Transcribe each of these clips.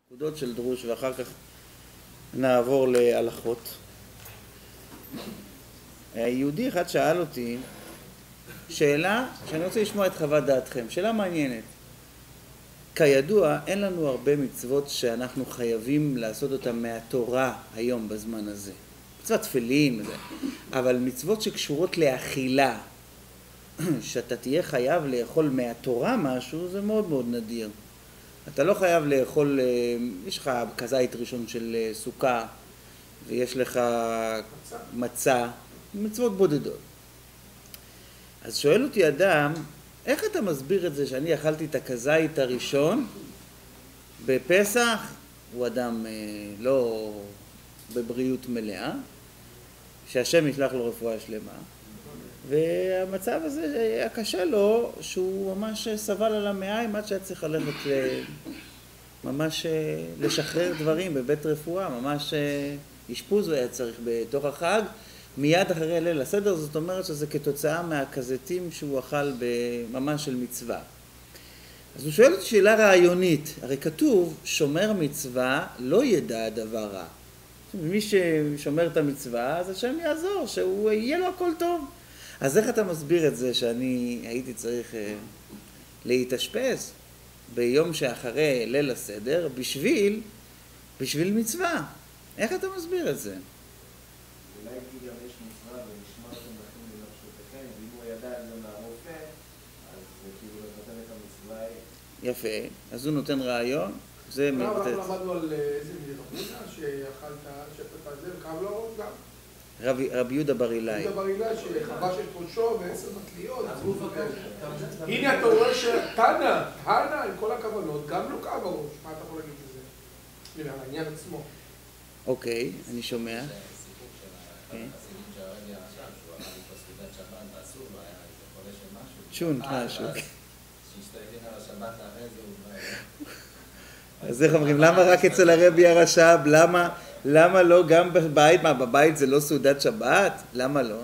נקודות של דרוש ואחר כך נעבור להלכות. יהודי אחד שאל אותי שאלה שאני רוצה לשמוע את חוות דעתכם, שאלה מעניינת. כידוע אין לנו הרבה מצוות שאנחנו חייבים לעשות אותן מהתורה היום בזמן הזה. מצוות תפילין, אבל מצוות שקשורות לאכילה, שאתה תהיה חייב לאכול מהתורה משהו, זה מאוד מאוד נדיר. אתה לא חייב לאכול, יש לך כזית ראשון של סוכה, ויש לך מצה, מצוות בודדות. אז שואל אותי אדם, איך אתה מסביר את זה שאני אכלתי את הכזית הראשון בפסח? הוא אדם לא בבריאות מלאה, שהשם ישלח לו רפואה שלמה, והמצב הזה היה קשה לו, שהוא ממש סבל על המעיים עד שהיה צריך ללכת ממש לשחרר דברים בבית רפואה, ממש אשפוז היה צריך בתוך החג, מיד אחרי ליל הסדר. זאת אומרת שזה כתוצאה מהכזיתים שהוא אכל ממש של מצווה. אז הוא שואל אותי שאלה רעיונית, הרי כתוב שומר מצווה לא ידע דבר רע. מי ששומר את המצווה אז השם יעזור, שהוא יהיה לו הכל טוב. אז איך אתה מסביר את זה שאני הייתי צריך להתאשפז ביום שאחרי ליל הסדר בשביל מצווה? איך אתה מסביר את זה? אולי כי גם יש מצווה ונשמרתם לכם לנפשותיכם, ואם הוא ידע את זה מהרופא, אז זה כאילו לבטל את המצווה. יפה, אז הוא נותן רעיון. זה אנחנו למדנו על איזה רבונה שאכלת שפת הזה, וכאב לו גם. רבי יהודה בר אילאי. יהודה בר אילאי שחבש את ראשו ו10 מטליות. הנה אתה רואה שתנא, עם כל הכוונות, גם לא כאב הראש. מה אתה יכול להגיד את זה? העניין עצמו. אוקיי, אני שומע. זה סיפור של הסיפור של הרבי הרש"ב, שהוא אכל איתו סעודת שבת ואסור, והיה חולה של משהו. צ'ונט משהו. שהשתלטים על השבת לאחרי זה הוא כבר... אז איך אומרים, למה רק אצל הרבי הרש"ב? למה לא גם בבית? מה, בבית זה לא סעודת שבת? למה לא?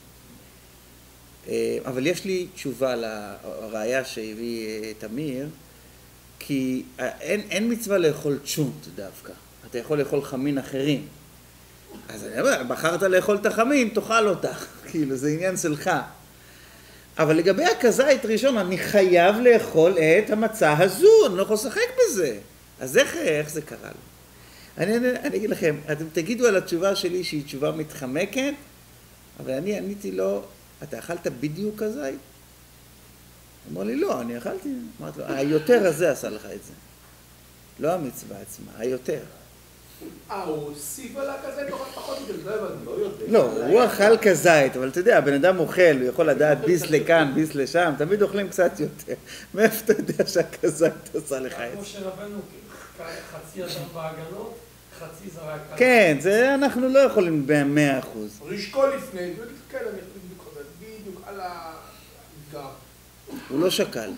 אבל יש לי תשובה לראיה שהביא תמיר, כי אין מצווה לאכול צ'ונט דווקא. אתה יכול לאכול חמין אחרים. אז אני אומר, בחרת לאכול את החמין, תאכל אותה. כאילו, זה עניין שלך. אבל לגבי הכזית ראשון, אני חייב לאכול את המצה הזו, אני לא יכול לשחק בזה. אז איך זה קרה לו? אני אגיד לכם, אתם תגידו על התשובה שלי שהיא תשובה מתחמקת, אבל אני עניתי לו, אתה אכלת בדיוק כזית? הוא אמר לי, לא, אני אכלתי. אמרתי לו, היותר הזה עשה לך את זה. לא המצווה עצמה, היותר. הוא הוסיף על הכזית או פחות מזה? לא יודע. לא, הוא אכל כזית, אבל אתה יודע, הבן אדם אוכל, הוא יכול לדעת ביס לכאן, ביס לשם, תמיד אוכלים קצת יותר. מאיפה אתה יודע שהכזית עשה לך את זה? כמו שרבנו, חצי אדם בהגנות, חצי זה רק... כן, זה אנחנו לא יכולים ב100%. רשקול לפני, הוא יגיד, כן, אני יכול בדיוק על האתגר. הוא לא שקל.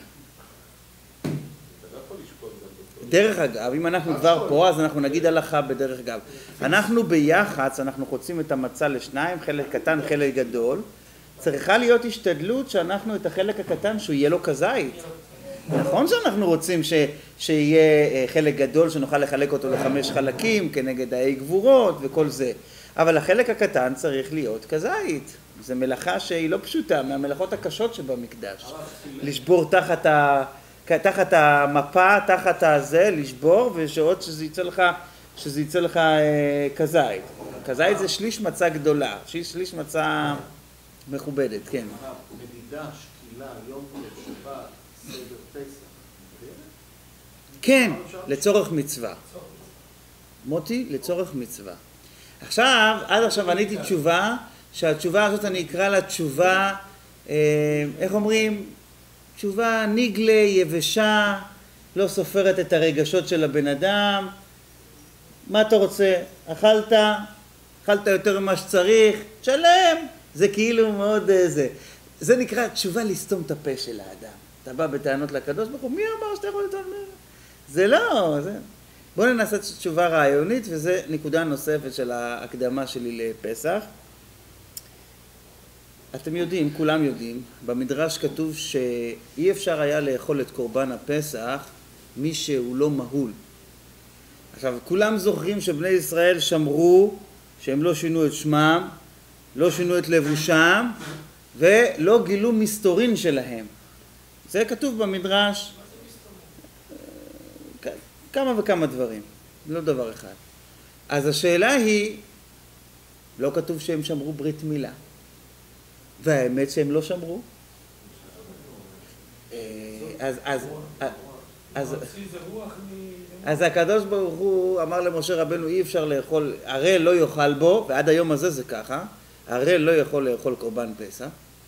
דרך אגב, אם אנחנו כבר פה, אז אנחנו נגיד הלכה בדרך אגב. אנחנו ביחץ, אנחנו חוצים את המצה לשניים, חלק קטן, חלק גדול. צריכה להיות השתדלות שאנחנו את החלק הקטן, שהוא יהיה לו כזית. נכון שאנחנו רוצים שיהיה חלק גדול, שנוכל לחלק אותו ל5 חלקים, כנגד האי גבורות וכל זה. אבל החלק הקטן צריך להיות כזית. זו מלאכה שהיא לא פשוטה, מהמלאכות הקשות שבמקדש. לשבור תחת המפה, תחת הזה, לשבור, ושעוד שזה יצא לך כזית. כזית זה שליש מצה גדולה, שליש מצה מכובדת, כן. מדידה, שקילה, יום שבת, סדר פסח. כן, לצורך מצווה. מוטי, לצורך מצווה. עכשיו, עד עכשיו עניתי תשובה, שהתשובה הזאת אני אקרא לה תשובה, איך אומרים? תשובה ניגלה, יבשה, לא סופרת את הרגשות של הבן אדם. מה אתה רוצה? אכלת יותר ממה שצריך, תשלם. זה כאילו מאוד זה. זה נקרא תשובה לסתום את הפה של האדם. אתה בא בטענות לקדוש ברוך הוא, מי אמר שאתה יכול לטעון? זה לא, זה... בואו ננסה תשובה רעיונית, וזה נקודה נוספת של ההקדמה שלי לפסח. אתם יודעים, כולם יודעים, במדרש כתוב שאי אפשר היה לאכול את קורבן הפסח מי שהוא לא מהול. עכשיו, כולם זוכרים שבני ישראל שמרו שהם לא שינו את שמם, לא שינו את לבושם, ולא גילו מסתורין שלהם. זה כתוב במדרש. כמה וכמה דברים, לא דבר אחד. אז השאלה היא, לא כתוב שהם שמרו ברית מילה. והאמת שהם לא שמרו. אז הקדוש ברוך הוא אמר למשה רבנו, אי אפשר לאכול, הראל לא יאכל בו, ועד היום הזה זה ככה, הראל לא יכול לאכול קורבן פסח.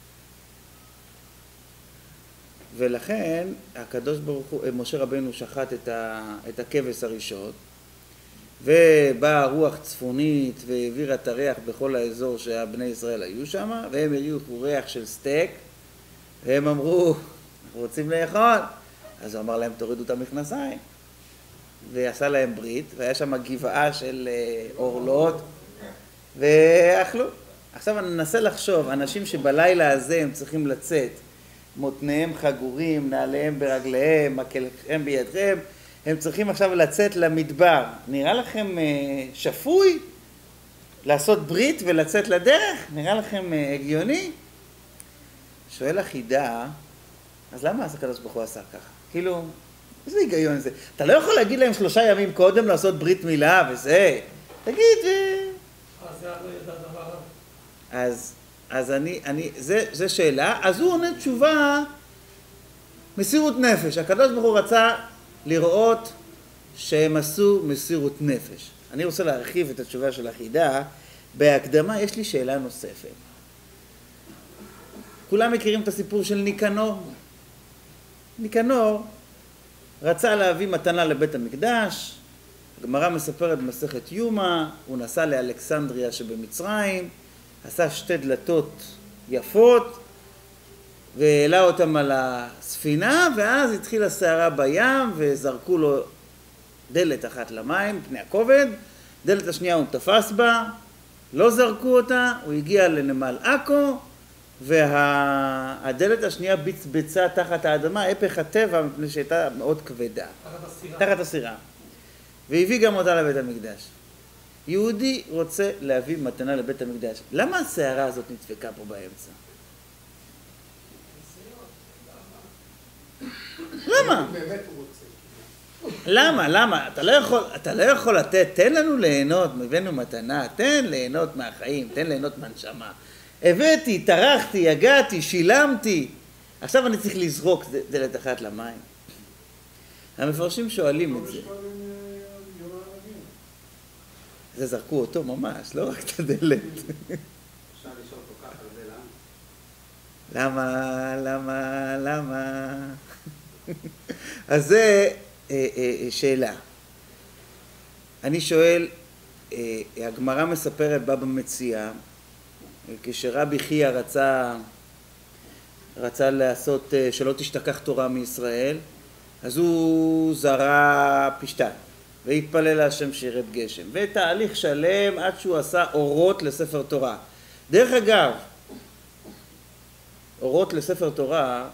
ולכן הקדוש ברוך הוא, משה רבנו שחט את הכבש הראשון, ובאה רוח צפונית והעבירה את הריח בכל האזור שהבני ישראל היו שם, והם הריחו ריח של סטייק, והם אמרו, רוצים לאכול. אז הוא אמר להם, תורידו את המכנסיים. ועשה להם ברית, והיה שם גבעה של אורלות, ואכלו. עכשיו אני מנסה לחשוב, אנשים שבלילה הזה הם צריכים לצאת, מותניהם חגורים, נעליהם ברגליהם, מקלכם בידכם, הם צריכים עכשיו לצאת למדבר. נראה לכם שפוי לעשות ברית ולצאת לדרך? נראה לכם הגיוני? שואל החידה, אז למה הקדוש ברוך הוא עשה ככה? כאילו, איזה היגיון זה? אתה לא יכול להגיד להם 3 ימים קודם לעשות ברית מילה וזה. תגיד, זה לא ידע דבר. אז זה שאלה. אז הוא עונה תשובה, מסירות נפש. הקדוש ברוך הוא רצה לראות שהם עשו מסירות נפש. אני רוצה להרחיב את התשובה של החידה. בהקדמה יש לי שאלה נוספת. כולם מכירים את הסיפור של ניקנור. ניקנור רצה להביא מתנה לבית המקדש. הגמרא מספרת במסכת יומא, הוא נסע לאלכסנדריה שבמצרים, עשה 2 דלתות יפות, והעלה אותם על הספינה, ואז התחילה סערה בים, וזרקו לו דלת אחת למים, פני הכובד, דלת השנייה הוא תפס בה, לא זרקו אותה, הוא הגיע לנמל עכו, והדלת השנייה בצבצה תחת האדמה, הפך הטבע, מפני שהייתה מאוד כבדה. תחת הסירה. והביא גם אותה לבית המקדש. יהודי רוצה להביא מתנה לבית המקדש. למה הסערה הזאת נדפקה פה באמצע? למה? למה? אתה לא יכול לתת, תן לנו ליהנות, הבאנו מתנה, תן ליהנות מהחיים, תן ליהנות מהנשמה. הבאתי, טרחתי, הגעתי, שילמתי. עכשיו אני צריך לזרוק דלת אחת למים. המפרשים שואלים את זה. זה זרקו אותו ממש, לא רק את הדלת. אפשר לשאול כל כך הרבה למה? אז זה שאלה. אני שואל, הגמרא מספרת בבא מציעא, כשרבי חייא רצה לעשות שלא תשתכח תורה מישראל, אז הוא זרע פשתן. והתפלל להשם שירד גשם, ותהליך שלם עד שהוא עשה אורות לספר תורה. דרך אגב, אורות לספר תורה,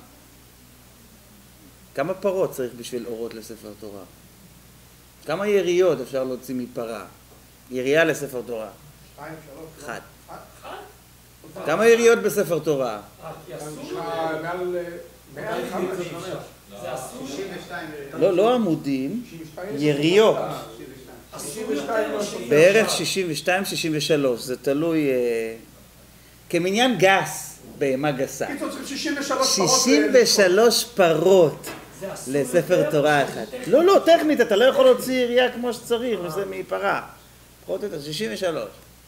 כמה פרות צריך בשביל אורות לספר תורה? כמה יריות אפשר להוציא מפרה? ירייה לספר תורה. 2, 3. 1. כמה יריות בספר תורה? מעל 150. זה אסור. 62. לא עמודים, יריות. 62. בערך 62, 63, זה תלוי כמניין גס, בהמה גסה. קיצור צריך 63 פרות. 63 פרות לספר תורה אחת. לא, טכנית, אתה לא יכול להוציא ירייה כמו שצריך, וזה מפרה. פחות או יותר, 63.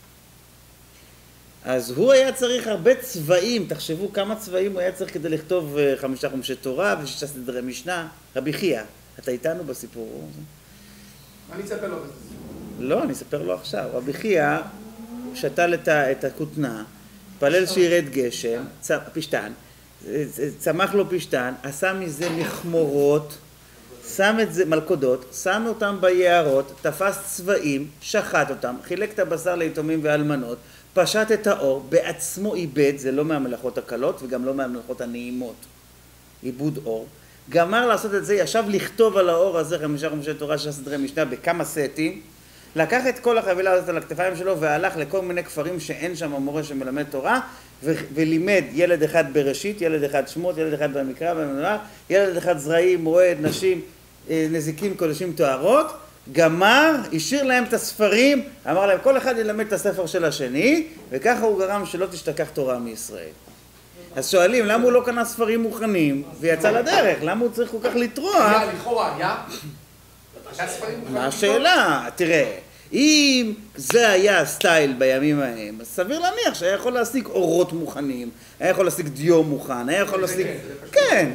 אז הוא היה צריך הרבה צבעים, תחשבו כמה צבעים הוא היה צריך כדי לכתוב 5 חומשי תורה ו6 סדרי משנה. רבי חייא, אתה איתנו בסיפור? אני אספר לו בזה. לא, אני אספר לו עכשיו. רבי חייא שתל את הכותנה, פלל שירד גשם, פשתן, צמח לו פשתן, עשה מזה מכמורות, שם את זה, מלכודות, שם אותם ביערות, תפס צבעים, שחט אותם, חילק את הבשר ליתומים ואלמנות, פשט את האור, בעצמו איבד, זה לא מהמלאכות הקלות וגם לא מהמלאכות הנעימות, איבוד אור, גמר לעשות את זה, ישב לכתוב על האור הזה 5 חומשי תורה של סדרי משנה בכמה סטים, לקח את כל החבילה הזאת על הכתפיים שלו והלך לכל מיני כפרים שאין שם מורה שמלמד תורה, ולימד ילד אחד בראשית, ילד אחד שמות, ילד אחד במקרא, ילד אחד זרעים, מועד, נשים, נזיקים, קודשים, טוהרות, גמר, השאיר להם את הספרים, אמר להם כל אחד ילמד את הספר של השני, וככה הוא גרם שלא תשתכח תורה מישראל. אז שואלים, למה הוא לא קנה ספרים מוכנים ויצא לדרך? למה הוא צריך כל כך לטרוח? היה, לכאורה, היה? מה השאלה? תראה, אם זה היה הסטייל בימים ההם, אז סביר להניח שהיה יכול להשיג אורות מוכנים, היה יכול להשיג דיו מוכן, היה יכול להשיג... כן.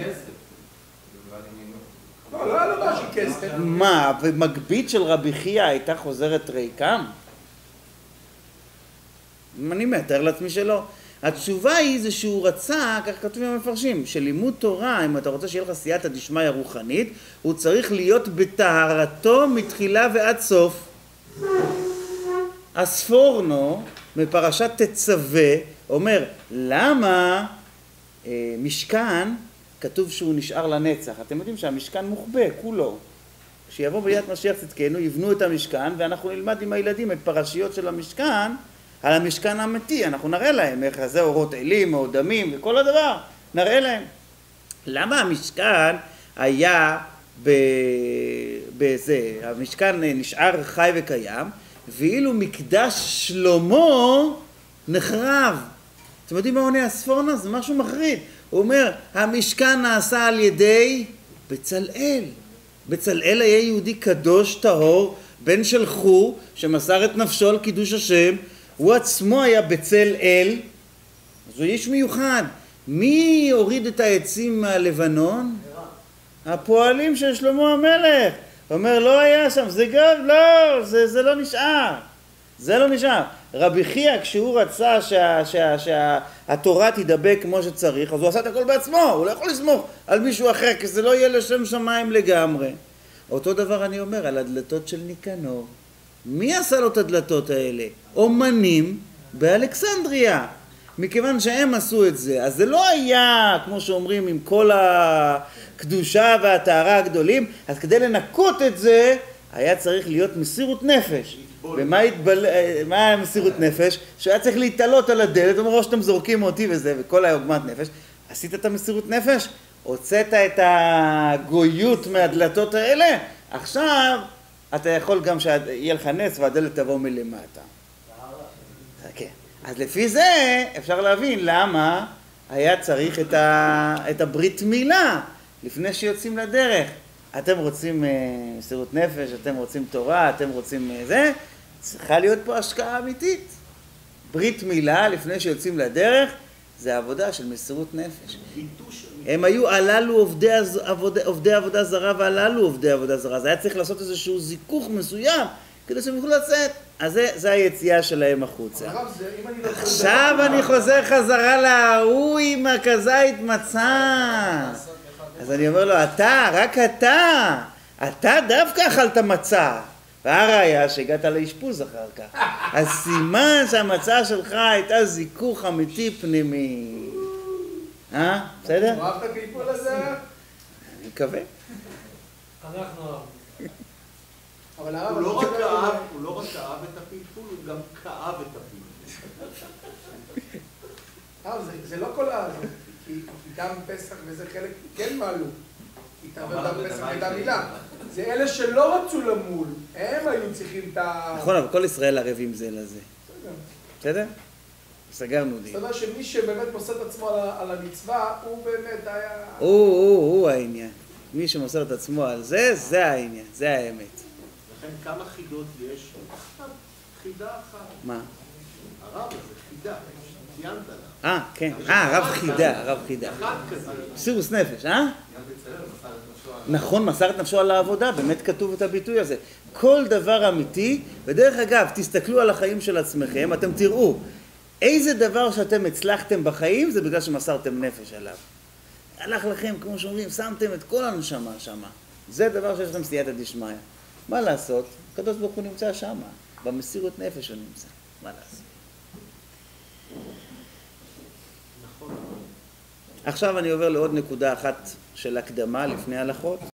לא היה לו משהו כסף. מה, ומגבית של רבי חייא הייתה חוזרת ריקם? אני מתאר לעצמי שלא. התשובה היא זה שהוא רצה, כך כתובים המפרשים, שלימוד תורה, אם אתה רוצה שיהיה לך סייעתא דשמיא רוחנית, הוא צריך להיות בטהרתו מתחילה ועד סוף. הספורנו מפרשת תצווה אומר, למה משכן כתוב שהוא נשאר לנצח? אתם יודעים שהמשכן מוחבא, כולו. כשיבוא ביאת משיח צדקנו, יבנו את המשכן, ואנחנו נלמד עם הילדים את פרשיות של המשכן, על המשכן האמיתי, אנחנו נראה להם איך זה אורות אלים או דמים וכל הדבר, נראה להם. למה המשכן היה בזה, המשכן נשאר חי וקיים, ואילו מקדש שלמה נחרב. אתם יודעים מה עונה הספורנה? זה משהו מחריד. הוא אומר, המשכן נעשה על ידי בצלאל. בצלאל היה יהודי קדוש טהור, בן של חור, שמסר את נפשו על קידוש השם, הוא עצמו היה בצל אל, אז הוא איש מיוחד. מי הוריד את העצים מהלבנון? הפועלים של שלמה המלך. הוא אומר, לא היה שם, זה גם, לא, זה לא נשאר. זה לא נשאר. רבי חייא, כשהוא רצה שהתורה תדבק כמו שצריך, אז הוא עשה את הכל בעצמו, הוא לא יכול לסמוך על מישהו אחר, כי זה לא יהיה לשם שמיים לגמרי. אותו דבר אני אומר על הדלתות של ניקנור. מי עשה לו את הדלתות האלה? אומנים באלכסנדריה. מכיוון שהם עשו את זה, אז זה לא היה, כמו שאומרים, עם כל הקדושה והטהרה הגדולים, אז כדי לנקות את זה, היה צריך להיות מסירות נפש. ומה היה מסירות נפש? שהיה צריך להתעלות על הדלת, אומר, שאתם זורקים אותי וזה, וכל העוגמת נפש. עשית את המסירות נפש? הוצאת את הגויות מהדלתות האלה? עכשיו אתה יכול גם שיהיה לך נס והדלת תבוא מלמטה. כן. אז לפי זה אפשר להבין למה היה צריך את הברית מילה לפני שיוצאים לדרך. אתם רוצים מסירות נפש, אתם רוצים תורה, אתם רוצים זה, צריכה להיות פה השקעה אמיתית. ברית מילה לפני שיוצאים לדרך זה עבודה של מסירות נפש. הם היו הללו עובדי עבודה זרה והללו עובדי עבודה זרה. זה היה צריך לעשות איזשהו זיכוך מסוים כדי שהם יוכלו לצאת. אז זה היציאה שלהם החוצה. עכשיו אני חוזר חזרה להוא עם הכזית מצה. אז אני אומר לו, אתה, רק אתה דווקא אכלת מצה. והראיה שהגעת לאשפוז אחר כך. אז סימן שהמצה שלך הייתה זיכוך אמיתי פנימי. בסדר? אהבת את הטיפול הזה? אני מקווה. אנחנו אבל הוא לא רק כאב את הפלפול, הוא גם כאב את הפלפול. זה לא כל כי גם פסח וזה חלק כן מעלו. כי גם פסח הייתה מילה. זה אלה שלא רצו למול, הם היו צריכים את ה... נכון, אבל כל ישראל ערבים זה לזה. בסדר? סגרנו די. זאת אומרת שמי שבאמת מוסר את עצמו על המצווה, הוא באמת היה... הוא העניין. מי שמוסר את עצמו על זה, זה העניין, זה האמת. לכן כמה חידות יש? חידה אחת. מה? הרב הזה, חידה. ציינת לה. כן. רב חידה. אחד כזה. מסירות נפש, נכון, מסר את נפשו על העבודה, באמת כתוב את הביטוי הזה. כל דבר אמיתי, ודרך אגב, תסתכלו על החיים של עצמכם, אתם תראו, איזה דבר שאתם הצלחתם בחיים, זה בגלל שמסרתם נפש עליו. הלך לכם, כמו שאומרים, שמתם את כל הנשמה שמה. זה דבר שיש לכם סייעתא דשמיא. מה לעשות? הקדוש ברוך הוא נמצא שמה, במסירות נפש הוא נמצא. מה לעשות? עכשיו אני עובר לעוד נקודה אחת של הקדמה לפני הלכות.